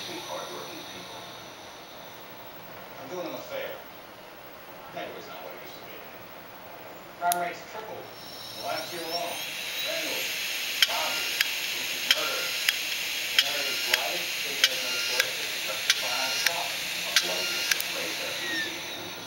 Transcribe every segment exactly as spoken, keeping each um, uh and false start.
sweet, hard-working people. I'm doing them a favor. Neighborhood's not what it used to be. Crime rates tripled in the last year alone. Vandals, robberies, recent murder. The narrative's blighted, because there's no choice but to justify the crime. A blatant disgrace that easy to interest.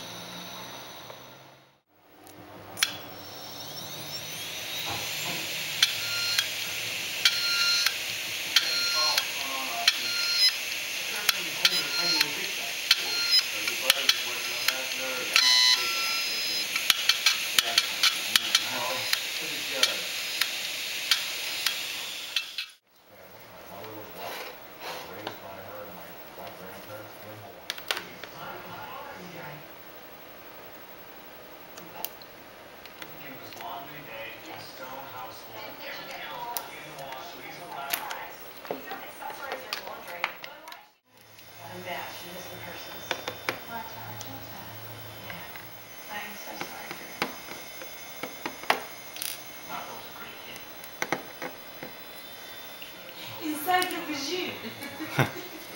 Inside the machine. How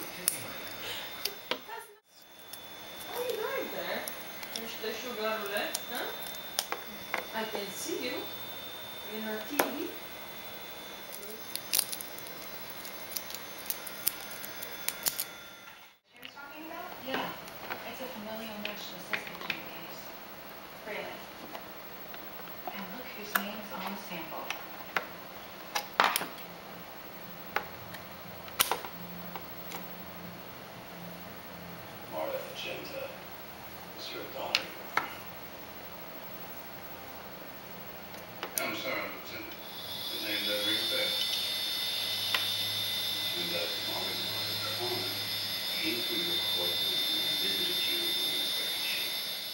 are you doing there? The sugar roulette, huh? I can see you in our T V. She was talking about? Yeah. It's a familial national assistant to your case. Really? And look whose name's on the sample. Mortem is your daughter. I'm sorry, Lieutenant. The name doesn't ring a bell. She was at Mortem on the corner, came through your courtroom and visited you in this very shape.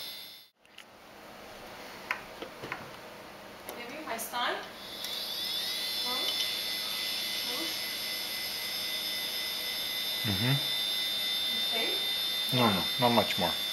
Maybe my style? No? No? Mm-hmm. You stay? No, no, not much more.